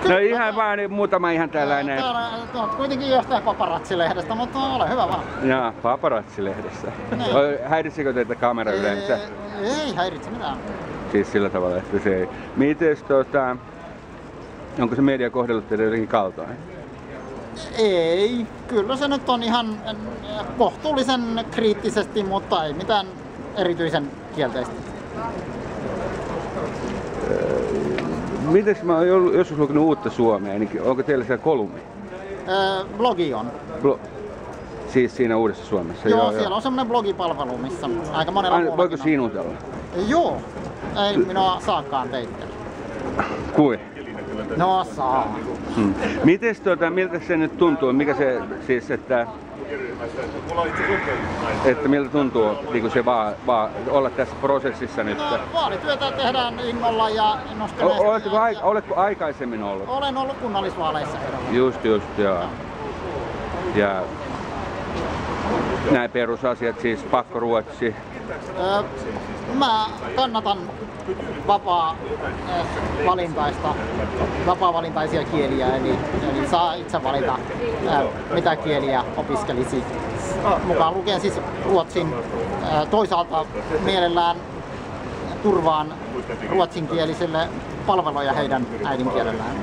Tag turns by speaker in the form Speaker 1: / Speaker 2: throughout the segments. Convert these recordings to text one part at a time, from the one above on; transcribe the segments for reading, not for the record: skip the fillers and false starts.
Speaker 1: No ihan vaan muutama ihan tällainen.
Speaker 2: Täällä on kuitenkin jostain paparazzi-lehdestä, mutta ole hyvä vaan.
Speaker 1: Jaa, paparazzi-lehdessä. Häiritsikö teitä kamera yleensä?
Speaker 2: Ei häiritse mitään.
Speaker 1: Siis sillä tavalla, että se ei. Mites onko se media kohdellut teitä jotenkin kaltoin?
Speaker 2: Ei, kyllä se nyt on ihan kohtuullisen kriittisesti, mutta ei mitään erityisen kielteistä.
Speaker 1: Mites mä oon joskus lukenut Uutta Suomea, niin onko teillä siellä kolumni?
Speaker 2: Blogi on.
Speaker 1: Siis siinä Uudessa Suomessa?
Speaker 2: Joo, siellä on semmoinen blogipalvelu, missä aika monella muullakin
Speaker 1: voiko
Speaker 2: on.
Speaker 1: sinutella?
Speaker 2: Joo, ei minua saakaan teittele.
Speaker 1: Kui?
Speaker 2: No saa.
Speaker 1: Mites miltä se nyt tuntuu? Mikä se siis, että miltä tuntuu niin se vaan olla tässä prosessissa nyt?
Speaker 2: No, vaalityötä tehdään innolla ja innostuneesti.
Speaker 1: Oletko aikaisemmin ollut?
Speaker 2: Olen ollut kunnallisvaaleissa ehdolla.
Speaker 1: Just, joo. Ja nämä perusasiat, siis pakkoruotsi.
Speaker 2: Mä kannatan vapaa-valintaisia kieliä, eli saa itse valita mitä kieliä opiskelisi. Mukaan lukien siis ruotsin. Toisaalta mielellään turvaan ruotsinkielisille palveluja heidän äidinkielellään.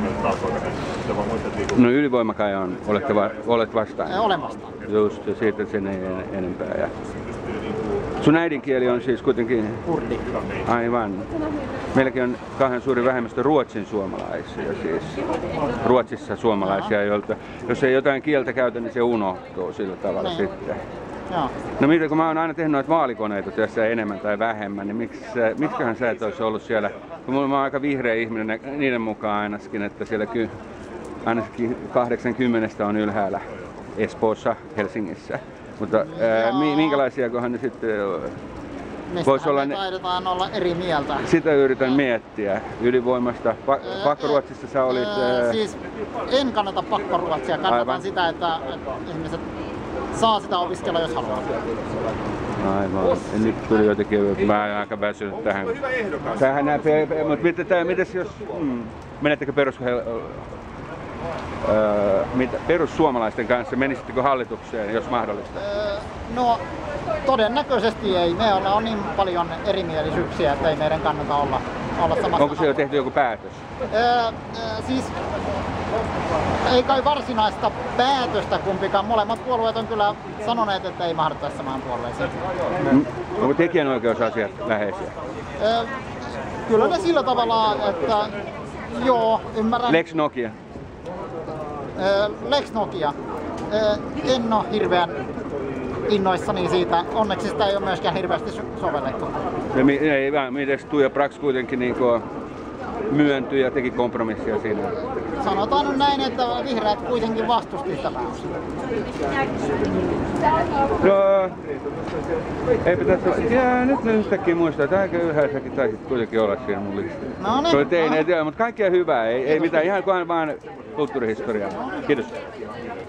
Speaker 1: No ylivoima kai on, olet vastaan?
Speaker 2: Olen vastaan.
Speaker 1: Just, siitä sen ei enempää. Ja sun äidinkieli on siis kuitenkin
Speaker 2: kurdi.
Speaker 1: Aivan. Meilläkin on kahden suuri vähemmistö ruotsin suomalaisia, siis Ruotsissa suomalaisia, joilta jos ei jotain kieltä käytä, niin se unohtuu sillä tavalla sitten.
Speaker 2: Joo.
Speaker 1: No mitä, kun mä oon aina tehnyt noita vaalikoneita tässä enemmän tai vähemmän, niin miksiköhän sä et olisi ollut siellä, kun mä oon aika vihreä ihminen niiden mukaan ainakin, että siellä ainakin 80 on ylhäällä Espoossa, Helsingissä. Mutta minkälaisiakohan ne sitten voisi olla?
Speaker 2: Taidetaan olla eri mieltä.
Speaker 1: Sitä yritän miettiä. Ylivoimasta. Pakkoruotsissa sä olit...
Speaker 2: Siis en kannata pakkoruotsia. Kannatan sitä, että ihmiset saa sitä opiskella, jos haluaa.
Speaker 1: Aivan. Ja nyt tuli jotenkin, mä oon aika väsynyt tähän. Mutta mites jos... Menettekö perussuomalaisten kanssa, menisittekö hallitukseen, jos mahdollista?
Speaker 2: No, todennäköisesti ei. Meillä on niin paljon erimielisyyksiä, että ei meidän kannata olla samassa.
Speaker 1: Onko se jo tehty joku päätös?
Speaker 2: Siis ei kai varsinaista päätöstä kumpikaan. Molemmat puolueet on kyllä sanoneet, että ei mahduttaisi samaan puolueeseen.
Speaker 1: Onko tekijänoikeusasiat läheisiä?
Speaker 2: Kyllä ne sillä tavalla, että joo, ymmärrän.
Speaker 1: Lex Nokia?
Speaker 2: Lex Nokia. En ole hirveän innoissani siitä. Onneksi sitä ei ole myöskään hirveästi sovellettu.
Speaker 1: Mites Tuija Brax kuitenkin myöntyi ja teki kompromissia siinä?
Speaker 2: Sanotaan nyt näin, että vihreät kuitenkin vastusti sitä pääosin.
Speaker 1: No, eipä tässä ole. Jää, nyt yhtäkkiä muistaa, että aika ylhäisäkin taisit kuitenkin olla siinä mun listalla.
Speaker 2: No niin.
Speaker 1: Mutta kaikkea hyvää, ei mitään, ihan vaan kulttuurihistoriaa. Kiitos.